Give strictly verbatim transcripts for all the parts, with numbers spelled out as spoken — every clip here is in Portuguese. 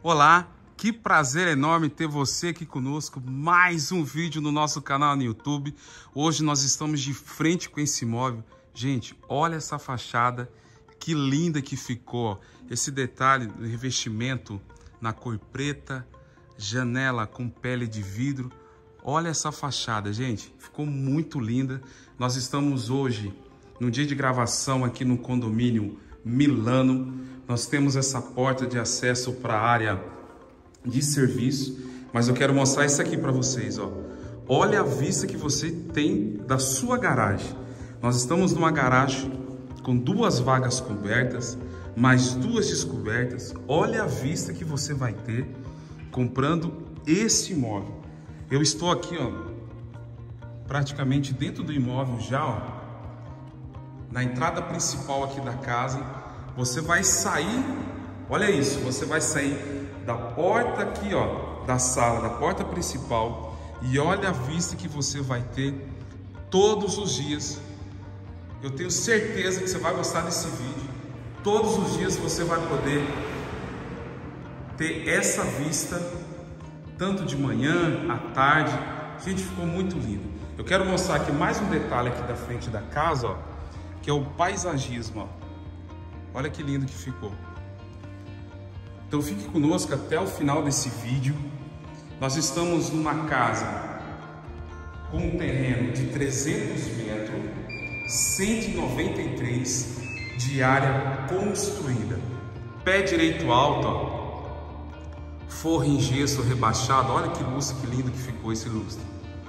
Olá, que prazer enorme ter você aqui conosco. Mais um vídeo no nosso canal no YouTube. Hoje nós estamos de frente com esse imóvel. Gente, olha essa fachada, que linda que ficou. Esse detalhe do revestimento na cor preta, janela com pele de vidro. Olha essa fachada, gente, ficou muito linda. Nós estamos hoje no dia de gravação aqui no condomínio Milano. Nós temos essa porta de acesso para a área de serviço, mas eu quero mostrar isso aqui para vocês, ó. Olha a vista que você tem da sua garagem. Nós estamos numa garagem com duas vagas cobertas, mais duas descobertas. Olha a vista que você vai ter comprando esse imóvel. Eu estou aqui, ó, praticamente dentro do imóvel já, ó, na entrada principal aqui da casa. Você vai sair, olha isso, você vai sair da porta aqui, ó, da sala, da porta principal, e olha a vista que você vai ter todos os dias. Eu tenho certeza que você vai gostar desse vídeo. Todos os dias você vai poder ter essa vista, tanto de manhã, à tarde. Gente, ficou muito lindo. Eu quero mostrar aqui mais um detalhe aqui da frente da casa, ó, que é o paisagismo, ó. Olha que lindo que ficou. Então fique conosco até o final desse vídeo. Nós estamos numa casa com um terreno de trezentos metros, cento e noventa e três de área construída. Pé direito alto, ó. Forro em gesso rebaixado. Olha que lustre, que lindo que ficou esse lustre.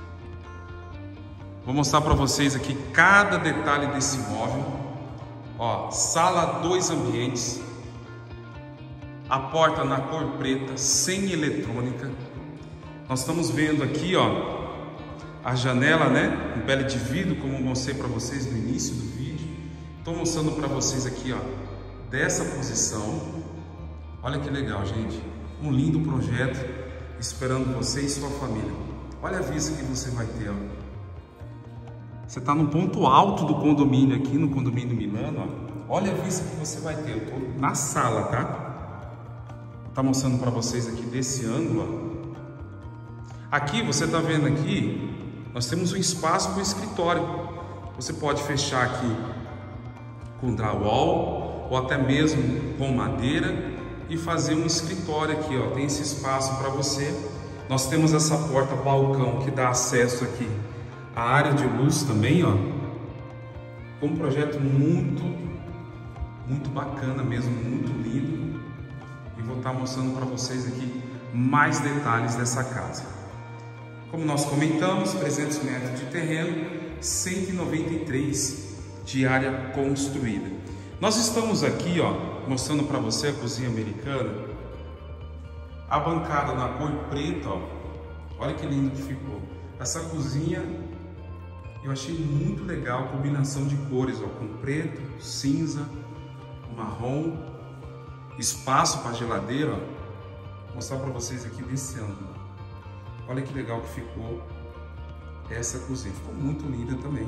Vou mostrar para vocês aqui cada detalhe desse imóvel. Ó, sala dois ambientes, a porta na cor preta, sem eletrônica. Nós estamos vendo aqui, ó, a janela, né, em pele de vidro, como eu mostrei para vocês no início do vídeo. Estou mostrando para vocês aqui, ó, dessa posição. Olha que legal, gente. Um lindo projeto esperando você e sua família. Olha a vista que você vai ter, ó. Você está no ponto alto do condomínio aqui, no condomínio Milano, ó. Olha a vista que você vai ter. Eu estou na sala, tá? Vou tá mostrando para vocês aqui desse ângulo, ó. Aqui, você está vendo aqui, nós temos um espaço para o escritório. Você pode fechar aqui com drywall ou até mesmo com madeira e fazer um escritório aqui, ó. Tem esse espaço para você. Nós temos essa porta balcão que dá acesso aqui a área de luz também, ó. Foi um projeto muito, muito bacana mesmo, muito lindo. E vou estar mostrando para vocês aqui mais detalhes dessa casa. Como nós comentamos, trezentos metros de terreno, cento e noventa e três de área construída. Nós estamos aqui, ó, mostrando para você a cozinha americana. A bancada na cor preta, ó. Olha que lindo que ficou. Essa cozinha eu achei muito legal, a combinação de cores, ó, com preto, cinza, marrom, espaço para geladeira, ó. Vou mostrar para vocês aqui desse ângulo. Olha que legal que ficou essa cozinha, ficou muito linda também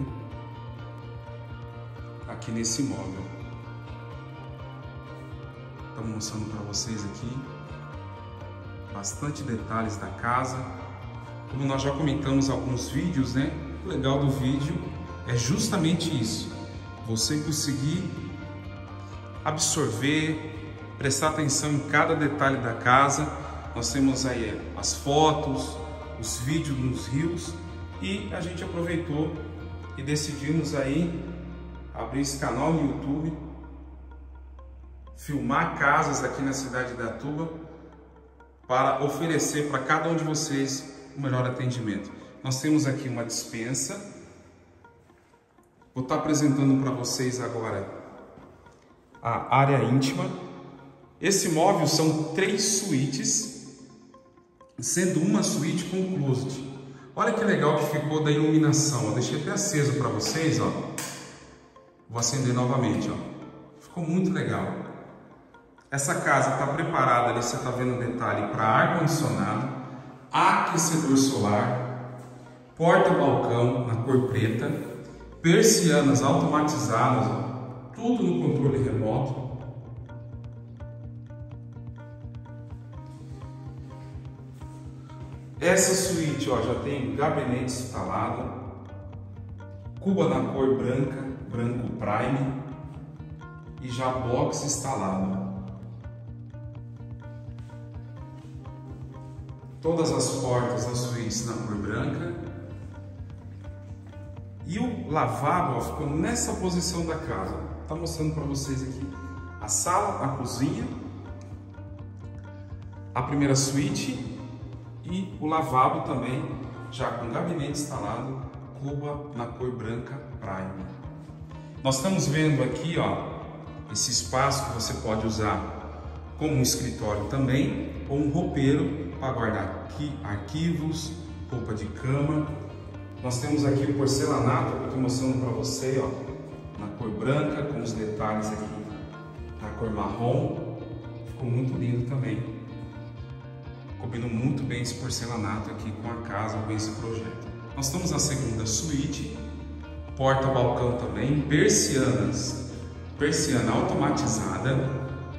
aqui nesse imóvel. Estamos mostrando para vocês aqui bastante detalhes da casa. Como nós já comentamos alguns vídeos, né? O legal do vídeo é justamente isso, você conseguir absorver, prestar atenção em cada detalhe da casa. Nós temos aí as fotos, os vídeos nos rios, e a gente aproveitou e decidimos aí abrir esse canal no YouTube, filmar casas aqui na cidade de Datuba para oferecer para cada um de vocês o melhor atendimento. Nós temos aqui uma despensa. Vou estar apresentando para vocês agora a área íntima. Esse imóvel são três suítes, sendo uma suíte com closet. Olha que legal que ficou da iluminação. Eu deixei até aceso para vocês, ó. Vou acender novamente, ó. Ficou muito legal. Essa casa está preparada, ali você está vendo o detalhe, para ar-condicionado, aquecedor solar, porta-balcão na cor preta, persianas automatizadas, ó, tudo no controle remoto. Essa suíte, ó, já tem gabinete instalado, cuba na cor branca, branco prime, e já box instalado. Todas as portas da suíte na cor branca. E o lavabo, ó, ficou nessa posição da casa. Tá mostrando para vocês aqui a sala, a cozinha, a primeira suíte e o lavabo também, já com gabinete instalado, cuba na cor branca prime. Nós estamos vendo aqui, ó, esse espaço que você pode usar como um escritório também, ou um roupeiro para guardar aqui arquivos, roupa de cama. Nós temos aqui o porcelanato que eu estou mostrando para você, ó, na cor branca, com os detalhes aqui na cor marrom. Ficou muito lindo também. Combinou muito bem esse porcelanato aqui com a casa, com esse projeto. Nós estamos na segunda suíte, porta-balcão também, persianas, persiana automatizada.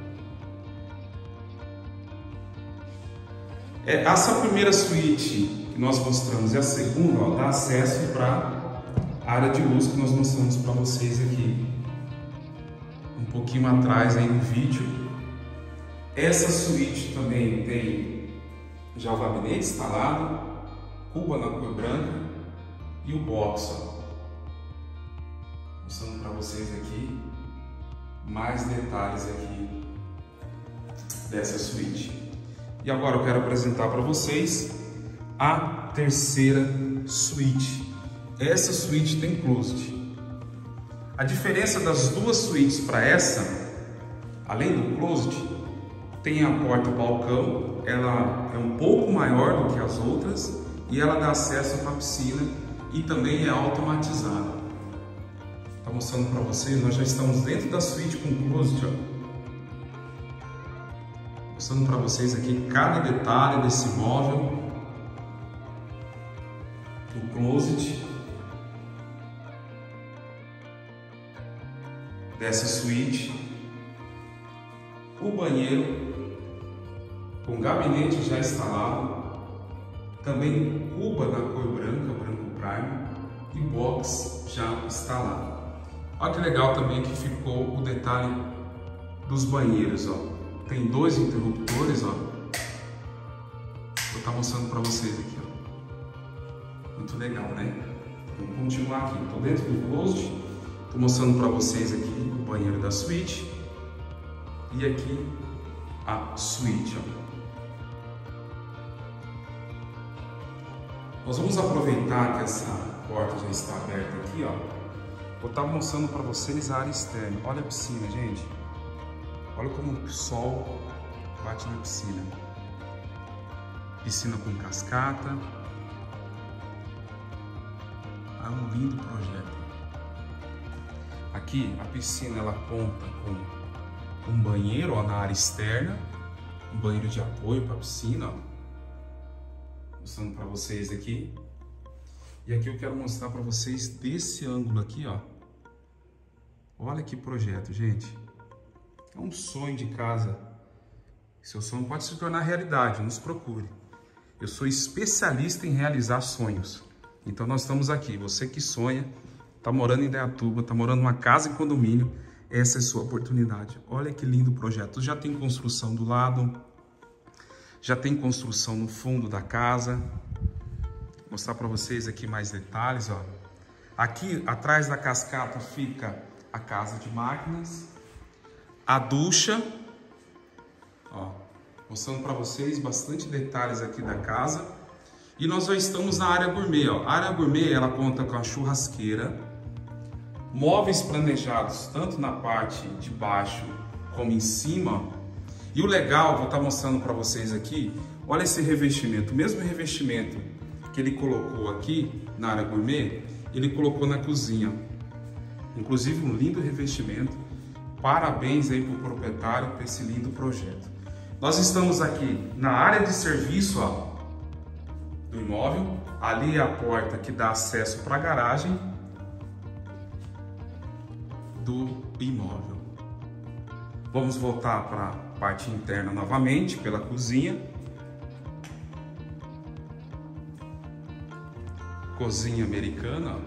Essa primeira suíte que nós mostramos e a segunda, ó, dá acesso para a área de luz que nós mostramos para vocês aqui um pouquinho atrás aí no vídeo. Essa suíte também tem já o gabinete instalado, cuba na cor branca e o box, ó. Mostrando para vocês aqui mais detalhes aqui dessa suíte. E agora eu quero apresentar para vocês a terceira suíte. Essa suíte tem closet. A diferença das duas suítes para essa, além do closet, tem a porta balcão. Ela é um pouco maior do que as outras e ela dá acesso para a piscina e também é automatizada. Tá mostrando para vocês, nós já estamos dentro da suíte com closet, ó. Mostrando para vocês aqui cada detalhe desse móvel, o closet dessa suíte, o banheiro com gabinete já instalado, também cuba na cor branca, branco prime, e box já instalado. Olha que legal também que ficou o detalhe dos banheiros, ó. Tem dois interruptores, ó. Vou estar mostrando para vocês aqui, ó. Muito legal, né? Vamos continuar aqui. Estou dentro do closet. Estou mostrando para vocês aqui o banheiro da suíte. E aqui a suíte, ó. Nós vamos aproveitar que essa porta já está aberta aqui, ó. Vou estar mostrando para vocês a área externa. Olha a piscina, gente. Olha como o sol bate na piscina. Piscina com cascata. É um lindo projeto. Aqui a piscina ela conta com um banheiro, ó, na área externa. Um banheiro de apoio para a piscina, ó. Mostrando para vocês aqui. E aqui eu quero mostrar para vocês desse ângulo aqui, ó. Olha que projeto, gente. É um sonho de casa. Seu sonho pode se tornar realidade, nos procure. Eu sou especialista em realizar sonhos. Então nós estamos aqui. Você que sonha, está morando em Indaiatuba, está morando numa casa em condomínio, essa é a sua oportunidade. Olha que lindo projeto. Já tem construção do lado, já tem construção no fundo da casa. Vou mostrar para vocês aqui mais detalhes, ó. Aqui atrás da cascata fica a casa de máquinas. A ducha, ó, mostrando para vocês bastante detalhes aqui da casa. E nós já estamos na área gourmet, ó. A área gourmet, ela conta com a churrasqueira, móveis planejados tanto na parte de baixo como em cima. E o legal, vou estar mostrando para vocês aqui, olha esse revestimento, o mesmo revestimento que ele colocou aqui na área gourmet, ele colocou na cozinha. Inclusive um lindo revestimento. Parabéns aí para o proprietário por esse lindo projeto. Nós estamos aqui na área de serviço, ó, do imóvel. Ali é a porta que dá acesso para a garagem do imóvel. Vamos voltar para a parte interna novamente, pela cozinha. cozinha americana.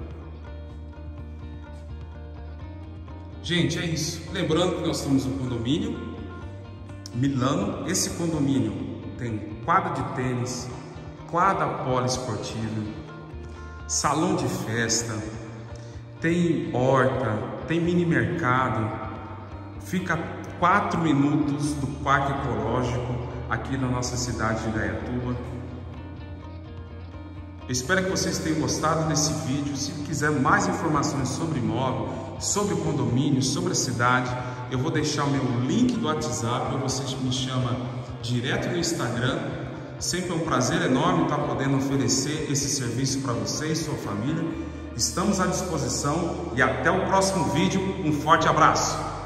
Gente, é isso. Lembrando que nós temos um condomínio Milano. Esse condomínio tem quadra de tênis, quadra poliesportiva, salão de festa, tem horta, tem mini mercado, fica a quatro minutos do Parque Ecológico aqui na nossa cidade de Indaiatuba. Eu espero que vocês tenham gostado desse vídeo. Se quiser mais informações sobre imóvel, sobre o condomínio, sobre a cidade, eu vou deixar o meu link do WhatsApp, ou vocês me chamam direto no Instagram. Sempre é um prazer enorme estar podendo oferecer esse serviço para você e sua família. Estamos à disposição e até o próximo vídeo. Um forte abraço!